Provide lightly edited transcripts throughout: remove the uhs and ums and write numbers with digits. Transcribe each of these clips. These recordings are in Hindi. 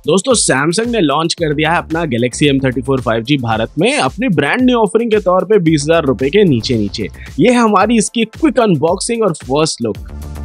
दोस्तों सैमसंग ने लॉन्च कर दिया है अपना गैलेक्सी M34 5G भारत में अपनी ब्रांड न्यू ऑफरिंग के तौर पे 20,000 रुपए के नीचे। ये है हमारी इसकी क्विक अनबॉक्सिंग और फर्स्ट लुक।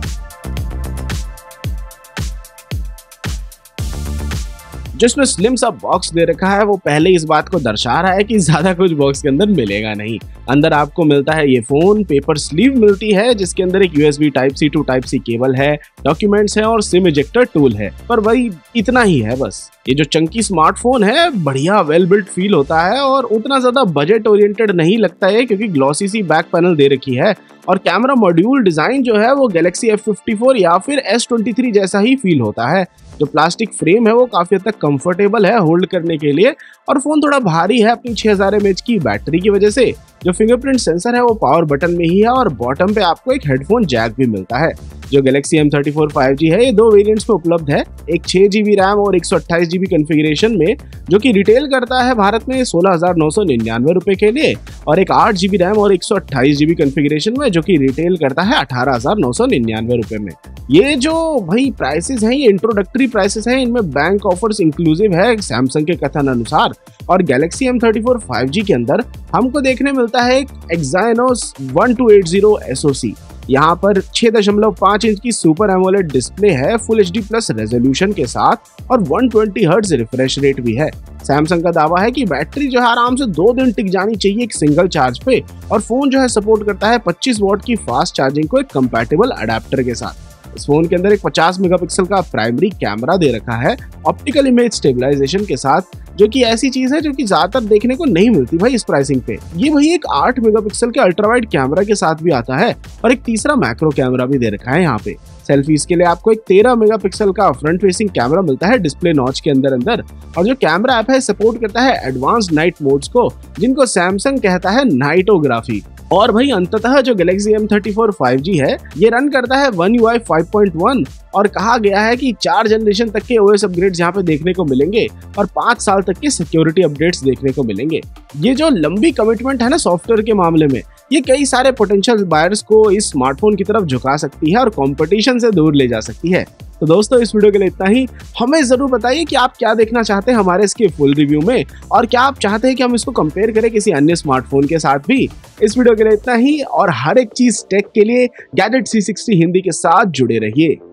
जिसमें स्लिम सा बॉक्स दे रखा है वो पहले इस बात को दर्शा रहा है कि ज्यादा कुछ बॉक्स के अंदर मिलेगा नहीं। अंदर आपको मिलता है ये फोन, पेपर स्लीव मिलती है जिसके अंदर एक USB Type-C to Type-C cable है, डॉक्यूमेंट्स है और सिम इजेक्टर टूल है। पर वही इतना ही है बस। ये जो चंकी स्मार्टफोन है बढ़िया वेल बिल्ट फील होता है और उतना ज्यादा बजट ओरिएंटेड नहीं लगता है क्योंकि ग्लॉसी सी बैक पैनल दे रखी है और कैमरा मॉड्यूल डिजाइन जो है वो गैलेक्सी F54 या फिर S23 जैसा ही फील होता है। जो प्लास्टिक फ्रेम है वो काफी हद तक कंफर्टेबल है होल्ड करने के लिए और फोन थोड़ा भारी है अपनी 6000 mAh की बैटरी की वजह से। जो फिंगरप्रिंट सेंसर है वो पावर बटन में ही है और बॉटम पे आपको एक हेडफोन जैक भी मिलता है। जो गैलेक्सी M34 5G है ये दो वेरिएंट्स में उपलब्ध है, एक 6GB रैम और 128GB कॉन्फ़िगरेशन में, जो कि रिटेल करता है भारत में 16,999 रुपए के लिए, और एक 8GB रैम और 128GB कॉन्फ़िगरेशन में जो कि रिटेल करता है 18,999 रुपए में। ये जो भाई प्राइसेस हैं ये इंट्रोडक्टरी प्राइसेस हैं, इनमें बैंक ऑफर्स इंक्लूसिव है सैमसंग के कथन अनुसार। और गैलेक्सी M34 5G के अंदर हमको देखने मिलता है एक Exynos 1280 SoC। यहाँ पर 6.5 इंच की सुपर एमोलेड डिस्प्ले है फुल HD प्लस रेजोल्यूशन के साथ और 120 हर्ट्ज रिफ्रेश रेट भी है। सैमसंग का दावा है कि बैटरी जो है आराम से 2 दिन टिक जानी चाहिए एक सिंगल चार्ज पे, और फोन जो है सपोर्ट करता है 25 वॉट की फास्ट चार्जिंग को एक कंपैटिबल अडेप्टर के साथ। इस फोन के अंदर एक 50 मेगापिक्सल का प्राइमरी कैमरा दे रखा है ऑप्टिकल इमेज स्टेबलाइजेशन के साथ, जो कि ऐसी चीज है जो कि ज्यादातर देखने को नहीं मिलती भाई इस प्राइसिंग पे। ये भाई एक 8 मेगापिक्सल के अल्ट्रावाइड कैमरा के साथ भी आता है और एक तीसरा मैक्रो कैमरा भी दे रखा है यहाँ पे। सेल्फीज के लिए आपको एक 13 मेगापिक्सल का फ्रंट फेसिंग कैमरा मिलता है डिस्प्ले नॉच के अंदर और जो कैमरा ऐप है सपोर्ट करता है एडवांस नाइट मोड्स को, जिनको सैमसंग कहता है नाइटोग्राफी। और भाई अंततः जो गैलेक्सी M34 5G है ये रन करता है One UI 5.1 और कहा गया है कि 4 जनरेशन तक के OS अपग्रेड्स यहाँ पे देखने को मिलेंगे और 5 साल तक के सिक्योरिटी अपडेट्स देखने को मिलेंगे। ये जो लंबी कमिटमेंट है ना सॉफ्टवेयर के मामले में, ये कई सारे पोटेंशियल बायर्स को इस स्मार्टफोन की तरफ झुका सकती है और कंपटीशन से दूर ले जा सकती है। तो दोस्तों इस वीडियो के लिए इतना ही। हमें जरूर बताइए कि आप क्या देखना चाहते हैं हमारे इसके फुल रिव्यू में, और क्या आप चाहते हैं कि हम इसको कंपेयर करें किसी अन्य स्मार्टफोन के साथ भी। इस वीडियो के लिए इतना ही, और हर एक चीज टेक के लिए गैजेट 360 हिंदी के साथ जुड़े रहिए।